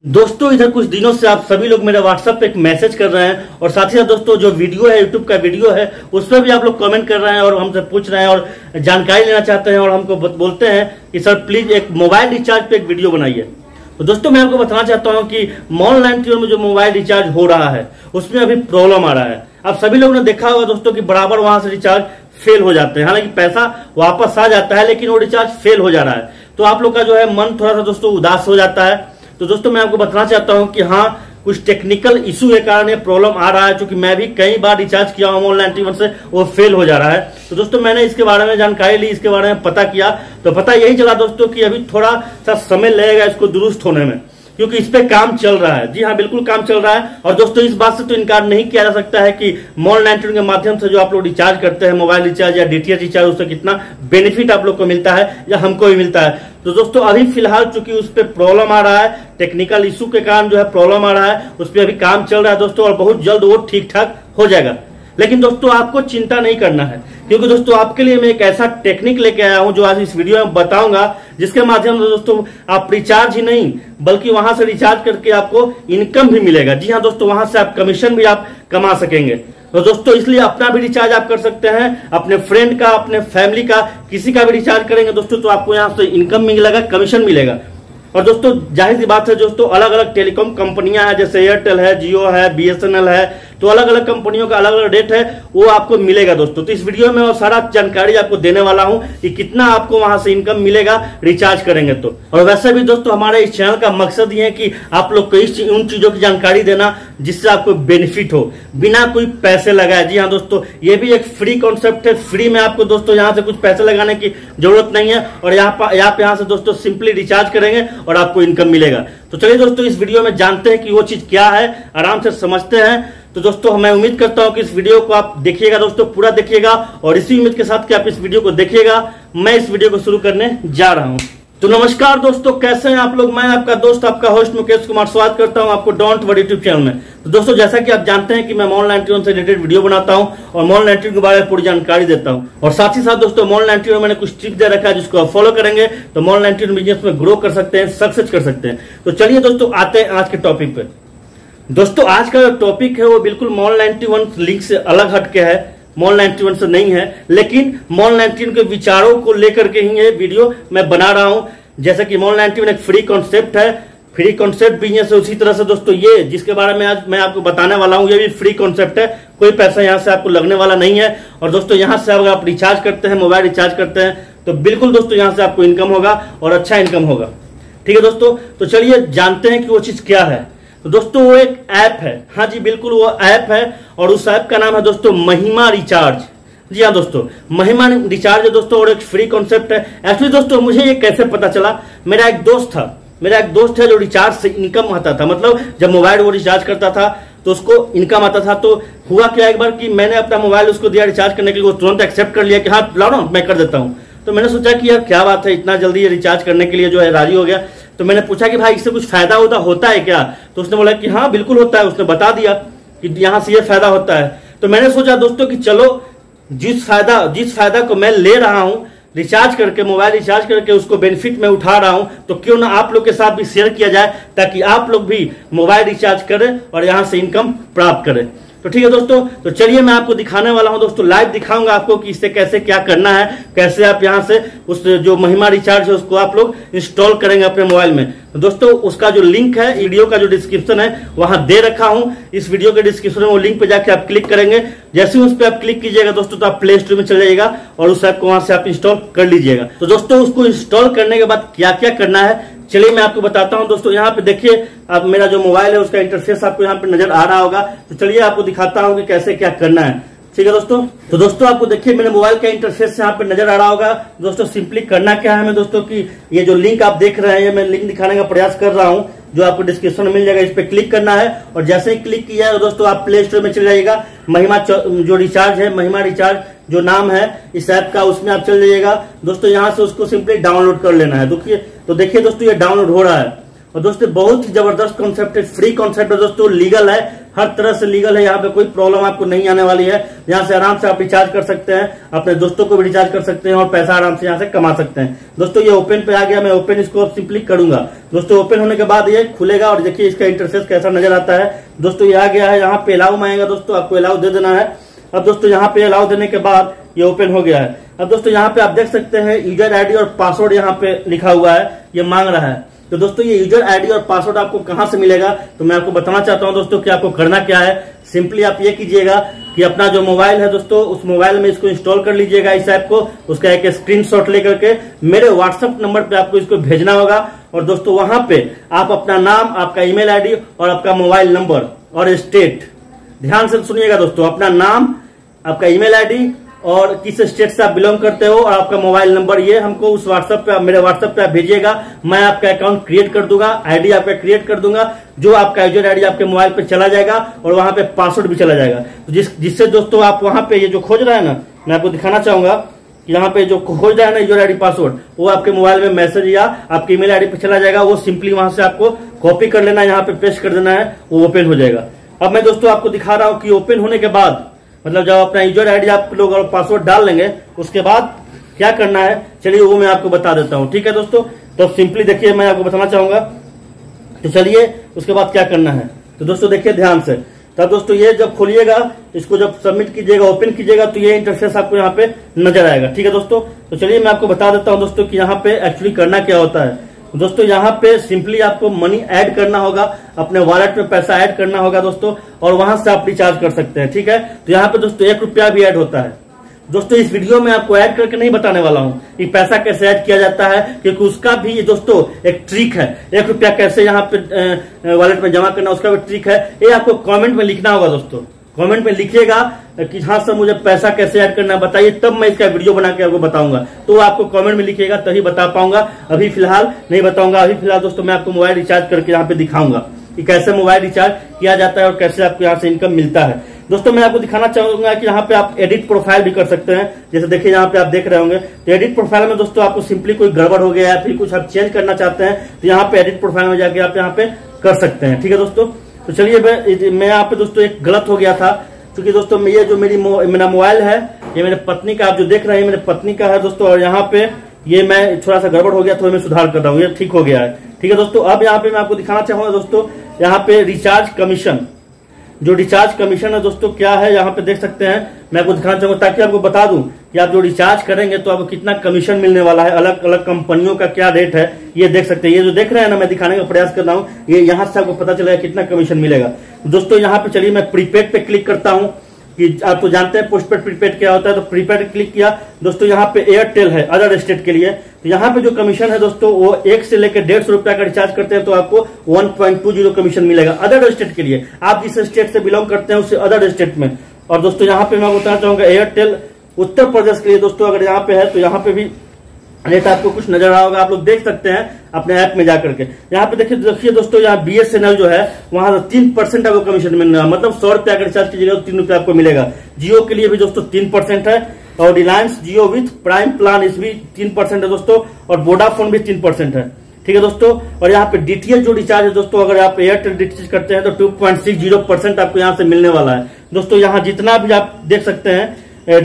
दोस्तों इधर कुछ दिनों से आप सभी लोग मेरे व्हाट्सएप पे एक मैसेज कर रहे हैं और साथ ही साथ दोस्तों जो वीडियो है यूट्यूब का वीडियो है उस पर भी आप लोग कमेंट कर रहे हैं और हमसे पूछ रहे हैं और जानकारी लेना चाहते हैं और हमको बोलते हैं कि सर प्लीज एक मोबाइल रिचार्ज पे एक वीडियो बनाइए। तो दोस्तों मैं आपको बताना चाहता हूं कि मॉल91 में जो मोबाइल रिचार्ज हो रहा है उसमें अभी प्रॉब्लम आ रहा है। आप सभी लोगों ने देखा होगा दोस्तों कि बराबर वहां से रिचार्ज फेल हो जाते हैं, हालांकि पैसा वापस आ जाता है लेकिन वो रिचार्ज फेल हो जा रहा है। तो आप लोग का जो है मन थोड़ा सा दोस्तों उदास हो जाता है। तो दोस्तों मैं आपको बताना चाहता हूं कि हाँ कुछ टेक्निकल इशू के कारण ये प्रॉब्लम आ रहा है, क्योंकि मैं भी कई बार रिचार्ज किया हूं मॉल91 से, वो फेल हो जा रहा है। तो दोस्तों मैंने इसके बारे में जानकारी ली, इसके बारे में पता किया तो पता यही चला दोस्तों कि अभी थोड़ा सा समय लगेगा इसको दुरुस्त होने में, क्योंकि इस पे काम चल रहा है। जी हाँ बिल्कुल काम चल रहा है। और दोस्तों इस बात से तो इनकार नहीं किया जा सकता है कि मॉल91 के माध्यम से जो आप लोग रिचार्ज करते हैं मोबाइल रिचार्ज या डीटीएच रिचार्ज, उससे कितना बेनिफिट आप लोग को मिलता है या हमको भी मिलता है। तो दोस्तों अभी फिलहाल चूंकि उस पर प्रॉब्लम आ रहा है, टेक्निकल इशू के कारण जो है प्रॉब्लम आ रहा है, उस पर अभी काम चल रहा है दोस्तों और बहुत जल्द वो ठीक ठाक हो जाएगा। लेकिन दोस्तों आपको चिंता नहीं करना है, क्योंकि दोस्तों आपके लिए मैं एक ऐसा टेक्निक लेके आया हूं जो आज इस वीडियो में बताऊंगा, जिसके माध्यम से दोस्तों आप रिचार्ज ही नहीं बल्कि वहां से रिचार्ज करके आपको इनकम भी मिलेगा। जी हाँ दोस्तों, वहां से आप कमीशन भी आप कमा सकेंगे। तो दोस्तों इसलिए अपना भी रिचार्ज आप कर सकते हैं, अपने फ्रेंड का, अपने फैमिली का, किसी का भी रिचार्ज करेंगे दोस्तों तो आपको यहाँ से इनकम मिलेगा, कमीशन मिलेगा। और दोस्तों जाहिर सी बात है दोस्तों अलग अलग टेलीकॉम कंपनियां हैं, जैसे एयरटेल है, जियो है, बीएसएनएल है, तो अलग अलग कंपनियों का अलग अलग रेट है, वो आपको मिलेगा दोस्तों। तो इस वीडियो में और सारा जानकारी आपको देने वाला हूं कि कितना आपको वहां से इनकम मिलेगा रिचार्ज करेंगे तो। और वैसे भी दोस्तों हमारे इस चैनल का मकसद ये है कि आप लोग को उन चीजों की जानकारी देना जिससे आपको बेनिफिट हो, बिना कोई पैसे लगाए। जी हाँ दोस्तों, ये भी एक फ्री कॉन्सेप्ट है। फ्री में आपको दोस्तों यहाँ से कुछ पैसे लगाने की जरूरत नहीं है और यहाँ से दोस्तों सिंपली रिचार्ज करेंगे और आपको इनकम मिलेगा। तो चलिए दोस्तों इस वीडियो में जानते हैं कि वो चीज क्या है, आराम से समझते हैं। तो दोस्तों मैं उम्मीद करता हूं कि इस वीडियो को आप देखिएगा दोस्तों, पूरा देखिएगा और इसी उम्मीद के साथ कि आप इस वीडियो को देखिएगा, मैं इस वीडियो को शुरू करने जा रहा हूं। तो नमस्कार दोस्तों, कैसे हैं आप लोग। मैं आपका दोस्त, आपका होस्ट मुकेश कुमार स्वागत करता हूं आपको डोंट वरी यूट्यूब चैनल में। तो दोस्तों जैसा कि आप जानते हैं कि मैं मॉल91 से रिलेटेड वीडियो बनाता हूं और मॉल91 के बारे में पूरी जानकारी देता हूं। और साथ ही साथ दोस्तों मॉल91 में मैंने कुछ टिप्स दे रखा है जिसको आप फॉलो करेंगे तो मॉल91 बिजनेस में ग्रो कर सकते हैं, सक्सेस कर सकते हैं। तो चलिए दोस्तों आते हैं आज के टॉपिक पे। दोस्तों आज का जो टॉपिक है वो बिल्कुल मॉल91 लिंक से अलग हटके है, मॉल91 से नहीं है, लेकिन मॉल91 के विचारों को लेकर के ही ये वीडियो मैं बना रहा हूं। जैसे कि मॉल91 एक फ्री कॉन्सेप्ट है, फ्री कॉन्सेप्ट बिजनेस है, उसी तरह से दोस्तों ये जिसके बारे में आज मैं आपको बताने वाला हूं ये भी फ्री कॉन्सेप्ट है, कोई पैसा यहां से आपको लगने वाला नहीं है। और दोस्तों यहां से अगर आप रिचार्ज करते हैं, मोबाइल रिचार्ज करते हैं तो बिल्कुल दोस्तों यहां से आपको इनकम होगा और अच्छा इनकम होगा। ठीक है दोस्तों, तो चलिए जानते हैं कि वो चीज क्या है। तो दोस्तों वो एक ऐप है, हाँ जी बिल्कुल वो ऐप है और उस ऐप का नाम है दोस्तों महिमा रिचार्ज। जी हाँ दोस्तों, महिमा रिचार्ज है दोस्तों और एक फ्री कॉन्सेप्ट है। एक्चुअली दोस्तों मुझे ये कैसे पता चला, मेरा एक दोस्त है जो रिचार्ज से इनकम आता था, मतलब जब मोबाइल वो रिचार्ज करता था तो उसको इनकम आता था। तो हुआ क्या एक बार कि मैंने अपना मोबाइल उसको दिया रिचार्ज करने के लिए, वो तुरंत एक्सेप्ट कर लिया कि हाँ लाओ ना मैं कर देता हूँ। तो मैंने सोचा कि यार क्या बात है, इतना जल्दी ये रिचार्ज करने के लिए जो है राजी हो गया। तो मैंने पूछा कि भाई इससे कुछ फायदा होता है क्या। तो उसने बोला कि हाँ बिल्कुल होता है, उसने बता दिया कि यहाँ से ये फायदा होता है। तो मैंने सोचा दोस्तों कि चलो जिस फायदा को मैं ले रहा हूं रिचार्ज करके, मोबाइल रिचार्ज करके उसको बेनिफिट में उठा रहा हूं, तो क्यों ना आप लोग के साथ भी शेयर किया जाए ताकि आप लोग भी मोबाइल रिचार्ज करें और यहां से इनकम प्राप्त करें। तो ठीक है दोस्तों, तो चलिए मैं आपको दिखाने वाला हूं दोस्तों, लाइव दिखाऊंगा आपको कि इससे कैसे क्या करना है, कैसे आप यहां से उस जो महिमा रिचार्ज है उसको आप लोग इंस्टॉल करेंगे अपने मोबाइल में। तो दोस्तों उसका जो लिंक है, वीडियो का जो डिस्क्रिप्शन है वहां दे रखा हूं, इस वीडियो के डिस्क्रिप्शन में वो लिंक पे जाके आप क्लिक करेंगे। जैसे ही उस पर आप क्लिक कीजिएगा दोस्तों तो आप प्ले स्टोर में चले जाइएगा और उस ऐप को वहां से आप इंस्टॉल कर लीजिएगा। तो दोस्तों उसको इंस्टॉल करने के बाद क्या क्या करना है चलिए मैं आपको बताता हूं। दोस्तों यहाँ पे देखिए, अब मेरा जो मोबाइल है उसका इंटरफेस आपको यहाँ पे नजर आ रहा होगा। तो चलिए आपको दिखाता हूं कि कैसे क्या करना है। ठीक है दोस्तों, तो दोस्तों आपको देखिए मेरे मोबाइल का इंटरफेस यहाँ पे नजर आ रहा होगा। दोस्तों सिंपली करना क्या है हमें दोस्तों कि ये जो लिंक आप देख रहे हैं, ये मैं लिंक दिखाने का प्रयास कर रहा हूँ जो आपको डिस्क्रिप्शन में मिल जाएगा, इस पे क्लिक करना है। और जैसे ही क्लिक किया है दोस्तों आप प्ले स्टोर में चले जाइएगा, महिमा जो रिचार्ज है, महिमा रिचार्ज जो नाम है इस ऐप का, उसमें आप चल जाइएगा दोस्तों। यहाँ से उसको सिंपली डाउनलोड कर लेना है। देखिए दोस्तों ये डाउनलोड हो रहा है। और दोस्तों बहुत ही जबरदस्त कॉन्सेप्ट है, फ्री कॉन्सेप्ट है दोस्तों, लीगल है, हर तरह से लीगल है, यहाँ पे कोई प्रॉब्लम आपको नहीं आने वाली है। यहाँ से आराम से आप रिचार्ज कर सकते हैं, अपने दोस्तों को भी रिचार्ज कर सकते हैं और पैसा आराम से यहाँ से कमा सकते हैं। दोस्तों ये ओपन पे आ गया, मैं ओपन इसको सिंपली करूंगा। दोस्तों ओपन होने के बाद ये खुलेगा और देखिए इसका इंटरफेस कैसा नजर आता है। दोस्तों ये आ गया है, यहाँ पे अलाउ मांगेगा, दोस्तों आपको अलाउ दे देना है। अब दोस्तों यहाँ पे अलाउ देने के बाद ये ओपन हो गया है। अब दोस्तों यहाँ पे आप देख सकते हैं यूजर आईडी और पासवर्ड यहाँ पे लिखा हुआ है, ये मांग रहा है। तो दोस्तों ये यूजर आईडी और पासवर्ड आपको कहां से मिलेगा, तो मैं आपको बताना चाहता हूं दोस्तों कि आपको करना क्या है। सिंपली आप ये कीजिएगा कि अपना जो मोबाइल है दोस्तों, उस मोबाइल में इसको इंस्टॉल कर लीजिएगा इस ऐप को, उसका एक स्क्रीनशॉट लेकर के मेरे व्हाट्सएप नंबर पे आपको इसको भेजना होगा। और दोस्तों वहां पे आप अपना नाम, आपका ईमेल आईडी और आपका मोबाइल नंबर और स्टेट, ध्यान से सुनिएगा दोस्तों, अपना नाम, आपका ईमेल आईडी और किस स्टेट से आप बिलोंग करते हो और आपका मोबाइल नंबर, ये हमको उस व्हाट्सएप पे, मेरे व्हाट्सएप पे आप भेजिएगा। मैं आपका अकाउंट क्रिएट कर दूंगा, आईडी आपका क्रिएट कर दूंगा, जो आपका यूजर आईडी आपके मोबाइल पे चला जाएगा और वहां पे पासवर्ड भी चला जाएगा। तो जिससे दोस्तों आप वहां पे ये जो खोज रहा है ना, मैं आपको दिखाना चाहूंगा कि यहाँ पे जो खोज रहा है ना यूजर आईडी पासवर्ड, वो आपके मोबाइल में मैसेज या आपके ईमेल आईडी पे चला जाएगा। वो सिंपली वहां से आपको कॉपी कर लेना है, यहाँ पे पेस्ट कर देना है, वो ओपन हो जाएगा। अब मैं दोस्तों आपको दिखा रहा हूँ कि ओपन होने के बाद, मतलब जब अपना यूजर आईडी आप लोग और पासवर्ड डाल लेंगे उसके बाद क्या करना है, चलिए वो मैं आपको बता देता हूं। ठीक है दोस्तों, तो सिंपली देखिए मैं आपको बताना चाहूंगा, तो चलिए उसके बाद क्या करना है। तो दोस्तों देखिए ध्यान से, तब दोस्तों ये जब खोलिएगा, इसको जब सबमिट कीजिएगा, ओपन कीजिएगा, तो ये इंटरफेस आपको यहाँ पे नजर आएगा। ठीक है दोस्तों, तो चलिए मैं आपको बता देता हूँ दोस्तों कि यहाँ पे एक्चुअली करना क्या होता है। दोस्तों यहाँ पे सिंपली आपको मनी ऐड करना होगा, अपने वॉलेट में पैसा ऐड करना होगा दोस्तों, और वहां से आप रिचार्ज कर सकते हैं। ठीक है, तो यहाँ पे दोस्तों 1 रुपया भी ऐड होता है। दोस्तों इस वीडियो में आपको ऐड करके नहीं बताने वाला हूं कि पैसा कैसे ऐड किया जाता है, क्योंकि उसका भी दोस्तों एक ट्रिक है। 1 रुपया कैसे यहाँ पे वॉलेट में जमा करना, उसका भी ट्रिक है। ये आपको कमेंट में लिखना होगा दोस्तों, कमेंट में लिखिएगा कि हाँ सर मुझे पैसा कैसे ऐड करना बताइए, तब मैं इसका वीडियो बना के आपको बताऊंगा। तो आपको कमेंट में लिखिएगा तभी बता पाऊंगा, अभी फिलहाल नहीं बताऊंगा। अभी फिलहाल दोस्तों मैं आपको मोबाइल रिचार्ज करके यहाँ पे दिखाऊंगा कि कैसे मोबाइल रिचार्ज किया जाता है और कैसे आपको यहाँ से इनकम मिलता है। दोस्तों मैं आपको दिखाना चाहूंगा कि यहाँ पे आप एडिट प्रोफाइल भी कर सकते हैं। जैसे देखिए यहाँ पे आप देख रहे होंगे, तो एडिट प्रोफाइल में दोस्तों आपको सिंपली कोई गड़बड़ हो गया है, फिर कुछ आप चेंज करना चाहते हैं, तो यहाँ पे एडिट प्रोफाइल में जाके आप यहाँ पे कर सकते हैं। ठीक है दोस्तों, तो चलिए मैं यहाँ पे दोस्तों एक गलत हो गया था, क्योंकि दोस्तों ये जो मेरा मोबाइल है, ये मेरे पत्नी का, आप जो देख रहे हैं मेरे पत्नी का है दोस्तों, और यहाँ पे ये मैं थोड़ा सा गड़बड़ हो गया, थोड़ा मैं सुधार कर रहा हूँ, ये ठीक हो गया है। ठीक है दोस्तों, अब यहाँ पे मैं आपको दिखाना चाहूंगा दोस्तों, यहाँ पे रिचार्ज कमीशन, जो रिचार्ज कमीशन है दोस्तों क्या है, यहाँ पे देख सकते हैं। मैं आपको दिखाना चाहूंगा ताकि आपको बता दूं कि आप जो रिचार्ज करेंगे तो आपको कितना कमीशन मिलने वाला है, अलग अलग कंपनियों का क्या रेट है, ये देख सकते हैं। ये जो देख रहे हैं ना, मैं दिखाने का प्रयास कर रहा हूँ, ये यहाँ से आपको पता चलेगा कितना कमीशन मिलेगा। दोस्तों यहाँ पे चलिए मैं प्रीपेड पे क्लिक करता हूँ, कि आप तो जानते हैं पोस्टपेड प्रीपेड क्या होता है, तो प्रीपेड क्लिक किया दोस्तों। यहाँ पे एयरटेल है अदर स्टेट के लिए, तो यहाँ पे जो कमीशन है दोस्तों वो 1 से लेकर 150 रुपया का रिचार्ज करते हैं तो आपको 1.20 कमीशन मिलेगा अदर स्टेट के लिए। आप जिस स्टेट से बिलोंग करते हैं उससे अदर स्टेट में। और दोस्तों यहाँ पे मैं बताना चाहूंगा एयरटेल उत्तर प्रदेश के लिए दोस्तों, अगर यहाँ पे है तो यहाँ पे भी रेट आपको कुछ नजर आ होगा, आप लोग देख सकते हैं अपने ऐप में जाकर के। यहाँ पे देखिए दोस्तों, यहाँ BSNL जो है वहां 3% आपको कमीशन मिलना है, मतलब 100 रुपया का रिचार्ज कीजिएगा तो 3 रुपया आपको मिलेगा। जियो के लिए भी दोस्तों 3% है, और Reliance Jio with prime plan इस भी 3% है दोस्तों, और वोडाफोन भी 3% है। ठीक है दोस्तों, और यहाँ पे DTH जो रिचार्ज है दोस्तों, अगर आप एयरटेल DTH करते हैं तो 2.60% आपको यहाँ से मिलने वाला है दोस्तों। यहाँ जितना भी आप देख सकते हैं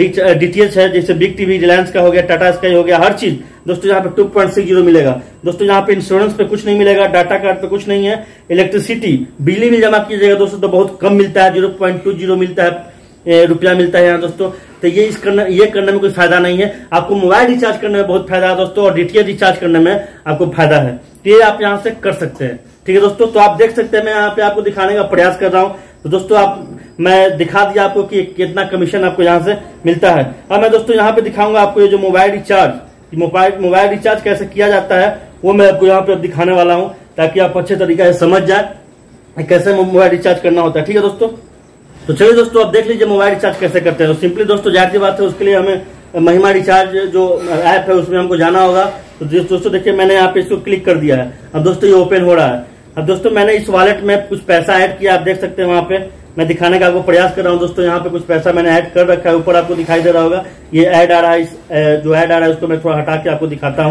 DTH है, जैसे बिग टीवी, रिलायंस का हो गया, टाटा स्काई हो गया, हर चीज दोस्तों यहाँ पे 2.60 मिलेगा दोस्तों। यहाँ पे इंश्योरेंस पे कुछ नहीं मिलेगा, डाटा कार्ड पे कुछ नहीं है। इलेक्ट्रिसिटी बिजली में जमा कीजिएगा दोस्तों तो बहुत कम मिलता है, 0.20 मिलता है, रुपया मिलता है यहाँ दोस्तों। तो ये करने में कोई फायदा नहीं है। आपको मोबाइल रिचार्ज करने में बहुत फायदा है दोस्तों, और DTH रिचार्ज करने में आपको फायदा है, तो ये आप यहाँ से कर सकते हैं। ठीक है दोस्तों, तो आप देख सकते हैं मैं यहाँ पे आपको दिखाने का प्रयास कर रहा हूँ। तो दोस्तों मैं दिखा दिया आपको कि कितना कमीशन आपको यहाँ से मिलता है। अब मैं दोस्तों यहाँ पे दिखाऊंगा आपको ये जो मोबाइल रिचार्ज कैसे किया जाता है, वो मैं आपको यहाँ पे दिखाने वाला हूँ, ताकि आप अच्छे तरीके से समझ जाए कैसे मोबाइल रिचार्ज करना होता है। ठीक है दोस्तों, तो चलिए दोस्तों आप देख लीजिए मोबाइल रिचार्ज कैसे करते हैं। तो सिंपली दोस्तों जाहिर सी बात है, उसके लिए हमें महिमा रिचार्ज जो ऐप है उसमें हमको जाना होगा। तो दोस्तों देखिए मैंने यहाँ पे इसको क्लिक कर दिया है, अब दोस्तों ये ओपन हो रहा है। अब दोस्तों मैंने इस वॉलेट में कुछ पैसा ऐड किया, आप देख सकते हैं वहां पे मैं दिखाने का आपको प्रयास कर रहा हूं दोस्तों। यहाँ पे कुछ पैसा मैंने ऐड कर रखा है, ऊपर आपको दिखाई दे रहा होगा ये ऐड आ रहा है। जो ऐड आ रहा है उसको मैं थोड़ा हटा के आपको दिखाता हूँ।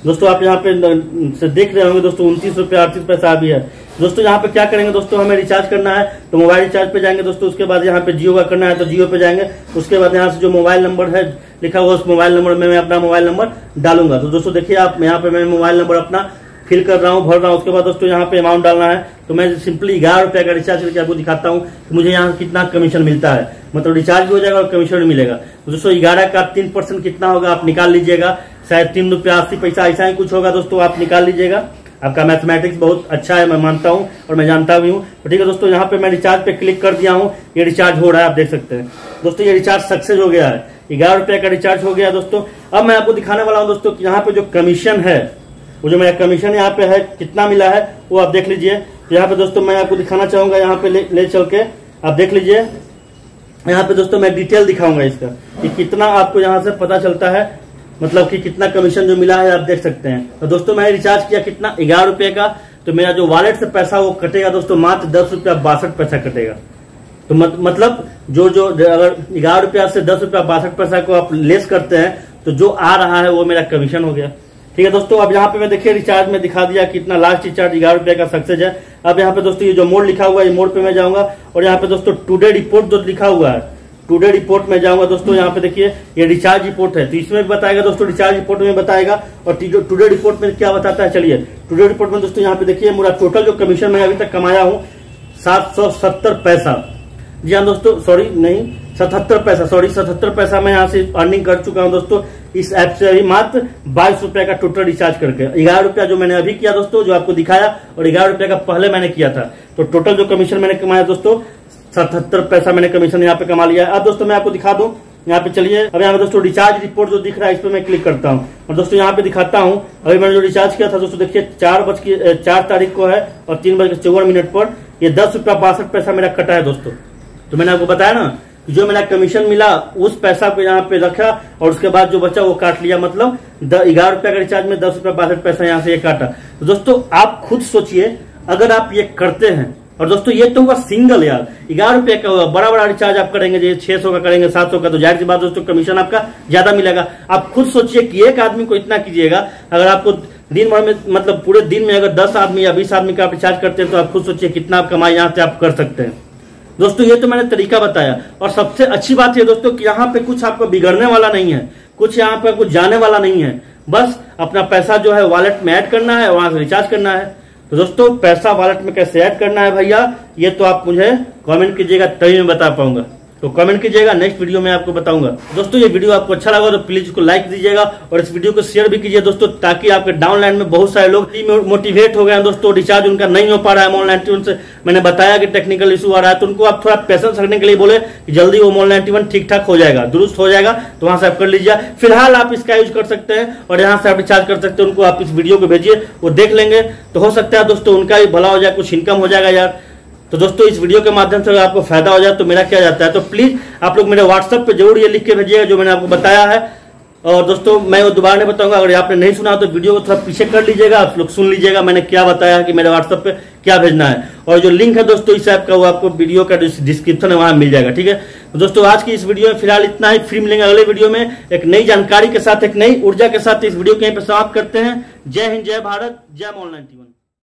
दोस्तों आप यहाँ पे से देख रहे होंगे दोस्तों 29 रुपया 38 पैसा अभी है। दोस्तों यहाँ पे क्या करेंगे दोस्तों, हमें रिचार्ज करना है तो मोबाइल रिचार्ज पे जाएंगे दोस्तों। उसके बाद यहाँ पे जियो का करना है तो जियो पे जाएंगे। उसके बाद यहाँ से जो मोबाइल नंबर है लिखा हुआ उस मोबाइल नंबर में मैं अपना मोबाइल नंबर डालूंगा। तो दोस्तों देखिए आप यहाँ पे मैं मोबाइल नंबर अपना फिल कर रहा हूँ, भर रहा हूँ। उसके बाद दोस्तों यहाँ पे अमाउंट डालना है तो मैं सिंपली 11 रुपए का रिचार्ज करके आपको दिखाता हूँ कि मुझे यहाँ कितना कमीशन मिलता है। मतलब रिचार्ज भी हो जाएगा और कमीशन भी मिलेगा। तो दोस्तों 11 का 3% कितना होगा आप निकाल लीजिएगा, शायद 3 रुपया 80 पैसा ऐसा ही कुछ होगा दोस्तों, आप निकाल लीजिएगा। आपका मैथमेटिक्स बहुत अच्छा है, मैं मानता हूँ और मैं जानता भी हूँ। तो ठीक है दोस्तों, यहाँ पे मैं रिचार्ज पे क्लिक कर दिया हूँ, ये रिचार्ज हो रहा है, आप देख सकते हैं दोस्तों ये रिचार्ज सक्सेस हो गया है। 11 रुपए का रिचार्ज हो गया दोस्तों। अब मैं आपको दिखाने वाला हूँ दोस्तों कि यहाँ पे जो कमीशन है, वो जो मेरा कमीशन यहाँ पे है कितना मिला है वो आप देख लीजिए। तो यहाँ पे दोस्तों मैं आपको दिखाना चाहूंगा, यहाँ पे ले चल के आप देख लीजिए। यहाँ पे दोस्तों मैं डिटेल दिखाऊंगा इसका कि कितना आपको यहाँ से पता चलता है, मतलब कि कितना कमीशन जो मिला है आप देख सकते हैं। तो दोस्तों मैंने रिचार्ज किया कितना 11 रुपए का, तो मेरा जो वॉलेट से पैसा वो कटेगा दोस्तों मात्र 10 रुपया 62 पैसा कटेगा। तो मतलब जो अगर 11 रुपया से 10 रुपया 62 पैसा को आप लेस करते हैं तो जो आ रहा है वो मेरा कमीशन हो गया। ठीक है दोस्तों, अब यहाँ पे मैं देखिए रिचार्ज में दिखा दिया कितना लास्ट रिचार्ज 11 रुपए का सक्सेस है। अब यहाँ पे दोस्तों ये जो मोड लिखा हुआ है, ये मोड पे मैं जाऊंगा और यहाँ पे दोस्तों टुडे रिपोर्ट जो लिखा हुआ है, टुडे रिपोर्ट में जाऊंगा दोस्तों। यहाँ पे देखिए ये रिचार्ज रिपोर्ट है, तो इसमें भी बताएगा दोस्तों, रिचार्ज रिपोर्ट में बताएगा। और टुडे रिपोर्ट में क्या बताता है, चलिए टुडे रिपोर्ट में दोस्तों यहाँ पे देखिए मेरा टोटल जो कमीशन मैं अभी तक कमाया हूँ 770 पैसा। जी हाँ दोस्तों, सॉरी नहीं 77 पैसा, सॉरी 77 पैसा मैं यहाँ से अर्निंग कर चुका हूँ दोस्तों इस ऐप से अभी मात्र 22 रुपए का टोटल रिचार्ज करके। 11 रुपया जो मैंने अभी किया दोस्तों, जो आपको दिखाया, और 11 रुपए का पहले मैंने किया था। तो टोटल जो कमीशन मैंने कमाया दोस्तों 77 पैसा मैंने कमीशन यहाँ पे कमा लिया है। अब दोस्तों मैं आपको दिखा दूं, यहाँ पे चलिए, अब यहाँ पे दोस्तों रिचार्ज रिपोर्ट जो दिख रहा है इस पे मैं क्लिक करता हूँ और दोस्तों यहाँ पे दिखाता हूँ अभी मैंने जो रिचार्ज किया था दोस्तों। देखिए 4 तारीख को है और 3:54 पर ये 10 रुपया 62 पैसा मेरा कटा है दोस्तों। तो मैंने आपको बताया ना जो मेरा कमीशन मिला उस पैसा को यहाँ पे रखा और उसके बाद जो बचा वो काट लिया, मतलब 11 रुपया का रिचार्ज में 10 रुपया 62 पैसा यहाँ से ये काटा। तो दोस्तों आप खुद सोचिए अगर आप ये करते हैं, और दोस्तों ये तो हुआ सिंगल यार, 11 रुपए का हुआ, बड़ा बड़ा रिचार्ज आप करेंगे जैसे 600 का करेंगे 700 का, तो जाहिर सी बात दोस्तों कमीशन आपका ज्यादा मिलेगा। आप खुद सोचिए कि एक आदमी को इतना कीजिएगा, अगर आपको दिन भर में मतलब पूरे दिन में अगर 10 आदमी या 20 आदमी का आप रिचार्ज करते हैं तो आप खुद सोचिए कितना आप कमाई यहाँ से आप कर सकते हैं दोस्तों। ये तो मैंने तरीका बताया। और सबसे अच्छी बात है दोस्तों कि यहाँ पे कुछ आपको बिगड़ने वाला नहीं है, कुछ यहाँ पे कुछ जाने वाला नहीं है, बस अपना पैसा जो है वॉलेट में ऐड करना है, वहां से रिचार्ज करना है। तो दोस्तों पैसा वॉलेट में कैसे ऐड करना है भैया, ये तो आप मुझे कमेंट कीजिएगा तभी मैं बता पाऊंगा। तो कमेंट कीजिएगा, नेक्स्ट वीडियो में आपको बताऊंगा। दोस्तों ये वीडियो आपको अच्छा लगा तो प्लीज इसको लाइक दीजिएगा और इस वीडियो को शेयर भी कीजिए दोस्तों, ताकि आपके डाउनलाइन में बहुत सारे लोग मोटिवेट हो गए हैं दोस्तों। रिचार्ज उनका नहीं हो पा रहा है मोल91 से, मैंने बताया कि टेक्निकल इशू आ रहा है, तो उनको आप थोड़ा पैसेंस रखने के लिए बोले कि जल्दी वो मोल91 ठीक ठाक हो जाएगा, दुरुस्त हो जाएगा, तो वहां से आप कर लीजिए। फिलहाल आप इसका यूज कर सकते हैं और यहाँ से आप रिचार्ज कर सकते हैं। उनको आप इस वीडियो को भेजिए, वो देख लेंगे, तो हो सकता है दोस्तों उनका भी भला हो जाए, कुछ इनकम हो जाएगा यार। तो दोस्तों इस वीडियो के माध्यम से अगर आपको फायदा हो जाए तो मेरा क्या जाता है, तो प्लीज आप लोग मेरे व्हाट्सएप पे जरूर ये लिख के भेजिएगा जो मैंने आपको बताया है। और दोस्तों मैं वो दोबारा नहीं बताऊंगा, अगर आपने नहीं सुना तो वीडियो को थोड़ा पीछे कर लीजिएगा, आप लोग सुन लीजिएगा मैंने क्या बताया है कि मेरे व्हाट्सएप पे क्या भेजना है। और जो लिंक है दोस्तों इस ऐप का वो आपको वीडियो का डिस्क्रिप्शन है वहां मिल जाएगा। ठीक है तो दोस्तों आज की इस वीडियो में फिलहाल इतना ही, फिर मिलेंगे अगले वीडियो में एक नई जानकारी के साथ, एक नई ऊर्जा के साथ। इस वीडियो को यहीं पर समाप्त करते हैं। जय हिंद, जय भारत, जय मोल91।